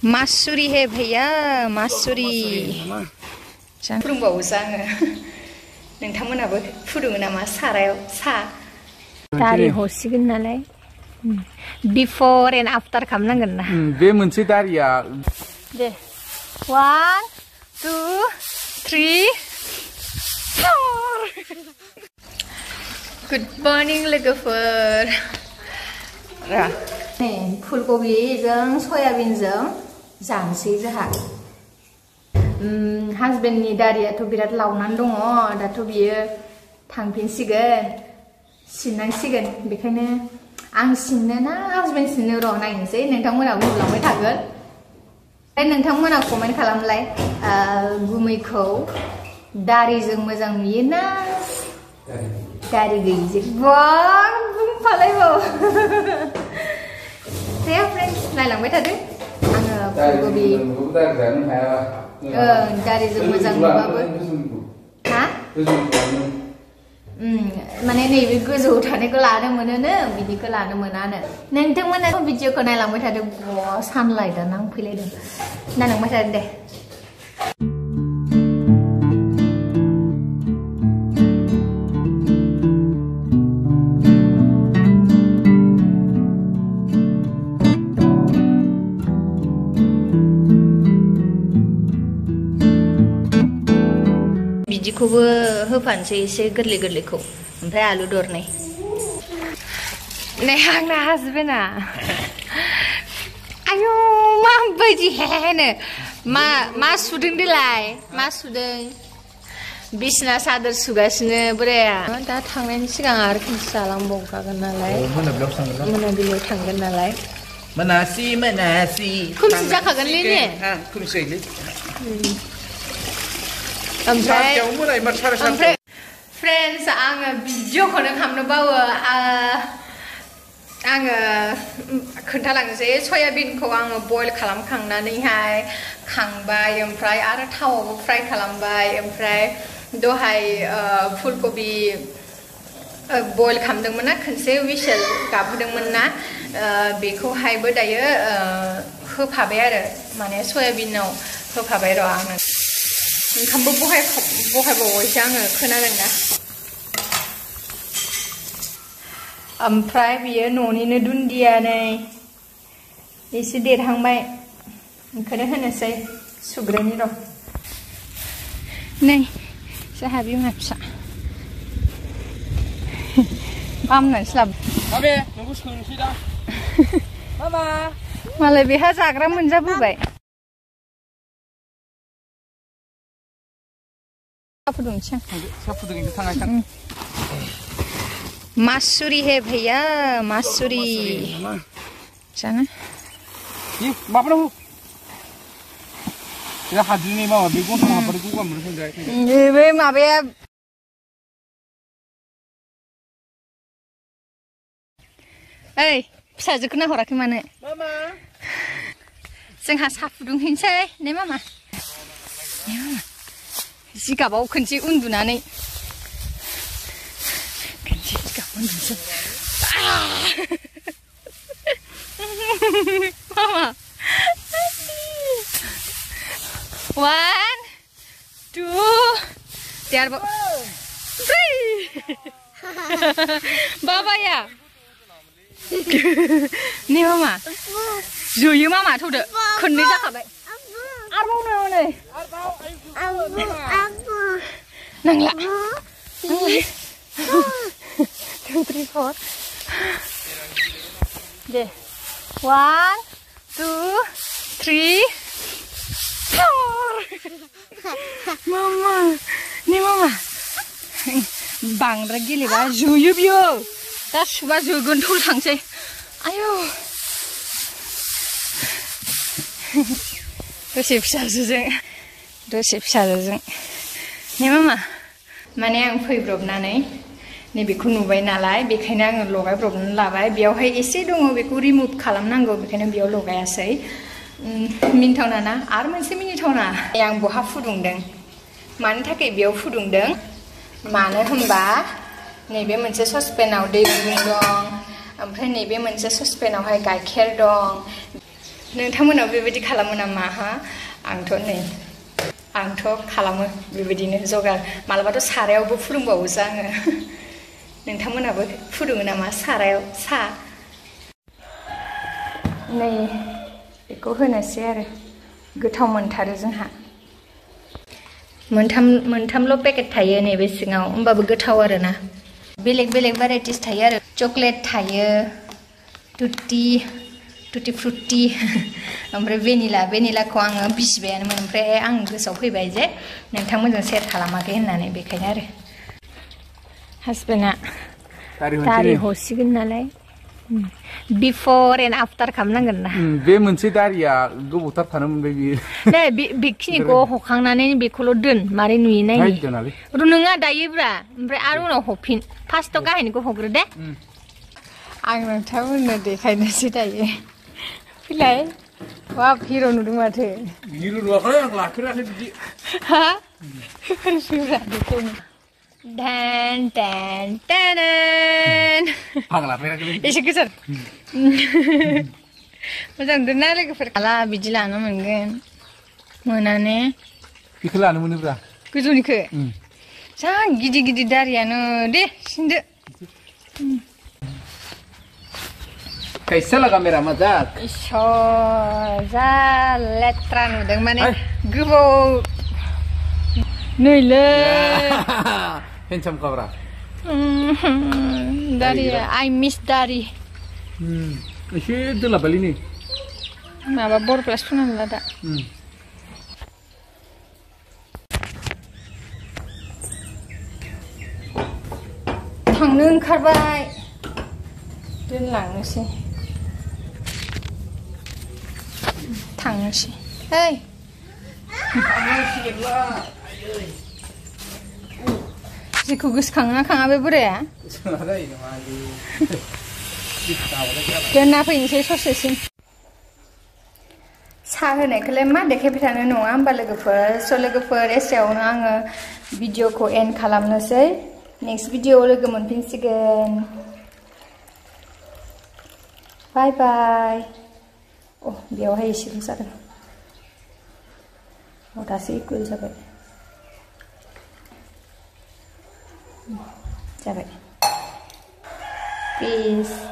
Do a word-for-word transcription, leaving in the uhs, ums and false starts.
मासुरी है भैया मासुरी फुदुंबावोसो आङो नोंथांमोनाबो फुदुङो नामा सारायाव सा दारि हसिगोन नालाय बिफोर एन्ड आफ्टार खालामनांगोन ना बे मोनसे दारिया दे one two three four good morning लोगोफोर र नै फुलकबिजों सयाबिनजों जानोसै जोंहा हासबेन्डनि दारियाथ' बिराद लावनानै दङ दाथ' बियो थांफिनसिगोन सिननांसिगोन बेखायनो आं सिननो ना हासबेन्ड सिननो र' नायनोसै नोंथांमोनाबो नुलांबाय थागोन ओमफ्राय नोंथांमोना कमेन्ट खालामलाय गुमैखौ दारिजों मोजां नुयोना दारि गैयिजों बां बुंफालायबाव दे फ्रेन्ड्स नायलांबाय थादो आङो फुलकबि ओं दारिजों मोजां नुबाबो हा माने नैबे गोजौआव थानायखौ लानो मोनोनो बिदिखौ लानो मोनानो नोंथांमोना भिडिअखौ नायलांबाय थादो ब सानलाइटआ नांफैलायदों नायलांबाय थादो दे बिदिखौबो होफानोसै एसे गोरलै गोरलैखौ ओमफ्राय आलु दरनै नै आंना हासबेन्डआ आयौ माबायदि हेनो मा मा सुदों देलाय मा सुदों बिसना सादर सुगासिनो बोराया दा थांनायनि सिगां आरो खनसे जालांबावखागोन नालाय मोनाबिलियाव थांगोन नालाय मोनासि मोनासि खोमसि जाखागोनलै ने खोमसिलै ओमफ्राय ओमफ्राय फ्रेन्ड्स आङो भिडिअखौनो खालामनो बावो आङो खोन्थालांनोसै सयाबिनखौ आङो बयल खालामखांनानैहाय खांबाय ओमफ्राय आरो थावआवबो फ्राय खालामबाय ओमफ्राय दहाय फुलकबि बयल खालामदोंमोन ना खनसे विसेल गाबहोदोंमोन ना बेखौहायबो दायो होफाबाय आरो माने सयाबिनाव होफाबाय र' आङो ओंखामबो बहाय बहायबावबायसो आङो खोनादोंना ओमफ्राय बियो न'निनो दुन्दिया नै एसे देरहांबाय ओंखायनो होनोसै सुग्रोनि र' नै जोंहा बिमा फिसा बामनानैसो लाबो माबे नोंखौ सोंनोसै दा मामा मालाय बेहा जाग्रा मोनजाबोबाय मासुरी है भैया मासुरी जाना माबा हाद्रिनि माबा बे गन्थं हाबबाथाय गगा मोनो होनजाय बे माबाया ओइ फिसाजोखौ नाहराखै मानो जोंहा साहा फुदुंहैनोसै ने मामा ने मामा जिगाबाव खनसे उन्दुनानै खनसे जिगाब उन्दुसै मामा one two देरबाव three बाबाया ने मामा जोयो मामा थौदो खननै जाखाबाय आरोबाव नै नांला two three four दे one two three four मामा ने मामा बांद्राय गेलेबा जोयो बियो दा सुबा जोगोन थौ थांसै आयौ दसे फिसाजोजों दसे फिसाजोजों ने मामा माने आं फैब्रबनानै नैबेखौ नुबाय नालाय बेखायनो आङो लगायब्रबनानै लाबाय बेयावहाय एसे दङ बेखौ रिमुभ खालामनांगौ बेखायनो बेयाव लगायासै मिनिथावना ना आरो मोनसे मिनिथावना आं बहा फुदुंदों मानि थाखाय बेयाव फुदुंदों मानो होनबा नैबे मोनसे ससपेनाव दै गुदुं दं ओमफ्राय नैबे मोनसे ससपेनावहाय गाइखेर दं नोंथांमोनाव बेबायदि खालामो नामा हा आंथ' नै आंथ' खालामो बेबायदिनो जगार मालाबाथ' सारायावबो फुदुंबावोसो आङो नोंथांमोनाबो फुदुङो नामा सारायाव सा नै बेखौ होनोसै आरो गोथाव मोनथारो जोंहा मोनथाम मोनथामल' पेकेट थायो नैबे सिङाव होमबाबो गोथाव आरोना बेलेग बेलेग भेराइटिस थायो आरो चकलेट थायो तुति तुति फ्रुटि ओमफ्राय भेनिला भेनिलाखौ आङो बिसिबायानोमोन ओमफ्राय आं गोसोआव फैबाय जे नोंथांमोनजों सेयार खालामाखै होननानै बेखायनो आरो हासबेन्डआ दारि हसिगोन नालाय बिफर एन्ड आफ्टार खालामनांगोन ना बे मोनसे दारिया गोबावथार थानो मोनबाय बियो नै बेखिनिखौ हखांनानै बेखौल' दोन मारै नुयो नायनि र' नोङा दायोब्रा ओमफ्राय आरो उनाव हफिन फार्स्टआव गाहायनिखौ हग्रो दे आं नोंथांमोननो देखायनोसै दायो फैलाय बाब हिर' नुदों माथो हिर' नुवाखै आं लाफेराखै बिदि हा फैब्रा देखायनो Dan dan dan. Isi keser. Macam dona lagi perkala biji lana mungkin. Mana ne? Biji lana mana berah? Kucu ni ke? Sang gidi gidi dari anu deh sinde. Kaisa lah kamera mazak. Isho, za letran udah mana? Gubo. Nile. Handsome kabra. Dari, I miss dari. Hmm, ini tu lah beli ni. Napa bor plastik nak lada. Hmm. Tangnung karbai. Dun lang sih. Tang sih. Hey. Siku gus kanga kanga bebur ya? Dan apa ini saya sosesin? Sahur nih kalau mah dek petani nuang balik ke per, soalnya ke per esnya orang video ko end kalam nasi. Next video lagi mungkin sigen. Bye bye. Oh, dia wahai isi besar. Oh, tasik ikut sampai. Sampai. Peace.